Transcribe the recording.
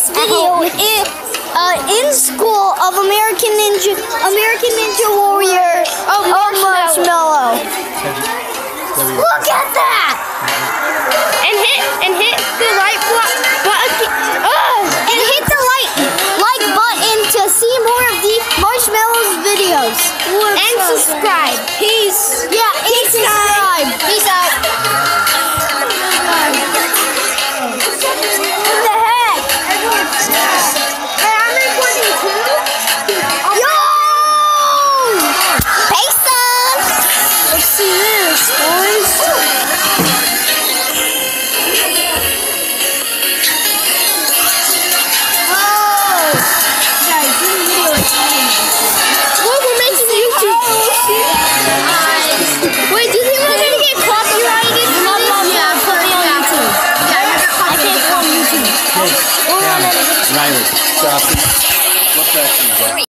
this video in school of American Ninja Warrior of Marshmallow. Look at that! And hit the like button. And hit the like button to see more of the Marshmallows videos. And subscribe. Peace. Yeah, and subscribe. Peace out.